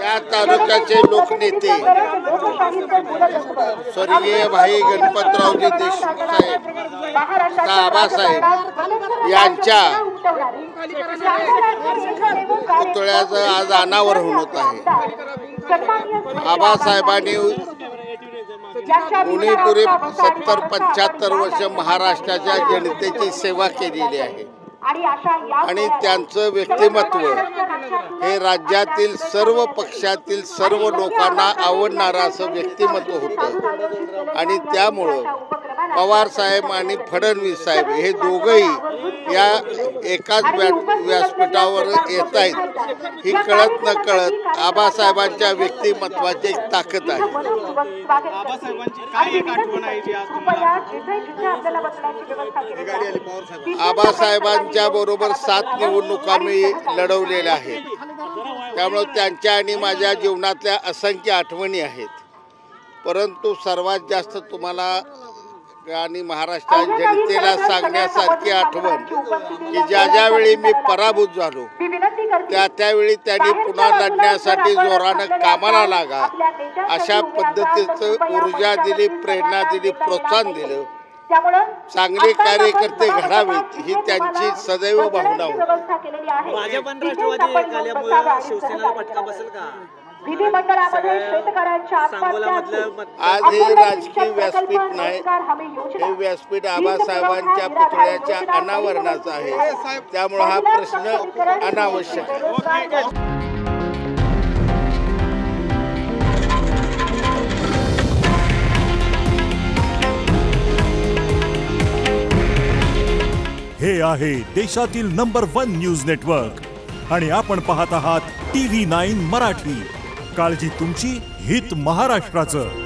या तालुक्याचे लोकनेते स्वर्गीय भाई गणपतरावजी देशमुख साहेब आबासाहेब यांच्या पुतळ्याचं आज अनावरण होत आहे। आबासाहेबांनी उणीपुरे 70-75 वर्ष महाराष्ट्राच्या जनतेची सेवा केलेली आहे आणि त्यांचं व्यक्तिमत्व हे राज्यातील सर्व पक्षातील सर्व लोकांना आवडणारं असं व्यक्तिमत्व होतं आणि त्यामुळं पवार साहेब आणि फडणवीस साहेब हे दोघंही या एकाच व्यासपीठावर येत आहेत। ही कळत न कळत आबासाहेबांच्या व्यक्तिमत्वाची एक ताकद आहे। आबासाहेबांच्या बरोबर 7 निवडणुका मी लढवलेल्या आहेत, त्यामुळे त्यांच्या आणि माझ्या जीवनातल्या असंख्य आठवणी आहेत। परंतु सर्वात जास्त तुम्हाला आणि महाराष्ट्राच्या जनतेला सांगण्यासारखी आठवण की ज्यावेळी मी पराभूत झालो त्यावेळी त्यांनी पुन्हा लढण्यासाठी जोरानं कामाला लागा अशा पद्धतीचं ऊर्जा दिली, प्रेरणा दिली, प्रोत्साहन दिलं। चांगले कार्यकर्ते घडावेत ही त्यांची सदैव भावना होती। भाजप आणि राष्ट्रवादी एकाल्यामुळे शिवसेनेला फटका बसेल का? आज हे राजकीय व्यासपीठ नाही, हे व्यासपीठ आबासाहेबांच्या पुतळ्याच्या अनावरणाचं आहे, त्यामुळे हा प्रश्न अनावश्यक आहे। हे आहे देशातील नंबर 1 न्यूज नेटवर्क आणि आपण पाहत आहात TV9 मराठी। काळजी तुमची, हित महाराष्ट्राचं।